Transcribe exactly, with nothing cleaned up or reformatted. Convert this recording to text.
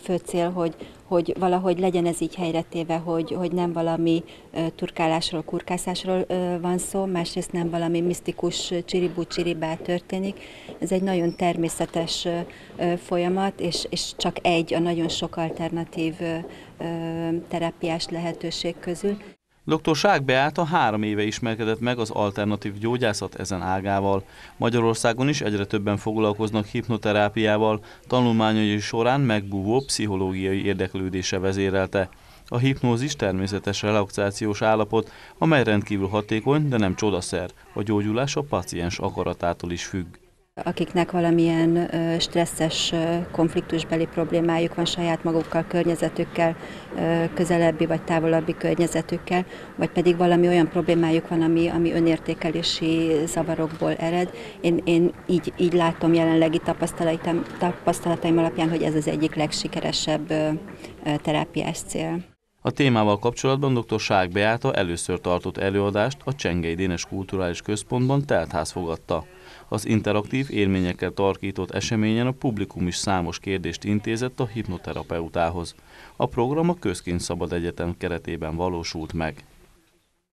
fő cél, hogy, hogy valahogy legyen ez így helyretéve, hogy, hogy nem valami turkálásról, kurkászásról van szó, másrészt nem valami misztikus csiribú-csiribá történik. Ez egy nagyon természetes folyamat, és, és csak egy a nagyon sok alternatív terápiás lehetőség közül. doktor Ság Beáta három éve ismerkedett meg az alternatív gyógyászat ezen ágával. Magyarországon is egyre többen foglalkoznak hipnoterápiával, tanulmányai során megbúvó pszichológiai érdeklődése vezérelte. A hipnózis természetes relaxációs állapot, amely rendkívül hatékony, de nem csodaszer. A gyógyulás a páciens akaratától is függ. Akiknek valamilyen stresszes, konfliktusbeli problémájuk van saját magukkal, környezetükkel, közelebbi vagy távolabbi környezetükkel, vagy pedig valami olyan problémájuk van, ami, ami önértékelési zavarokból ered. Én, én így, így látom jelenlegi tapasztalataim, tapasztalataim alapján, hogy ez az egyik legsikeresebb terápiás cél. A témával kapcsolatban doktor Ság Beáta először tartott előadást a Csengei Dénes Kulturális Központban teltház fogadta. Az interaktív élményekkel tarkított eseményen a publikum is számos kérdést intézett a hipnoterapeutához. A program a Közkincs Szabad Egyetem keretében valósult meg.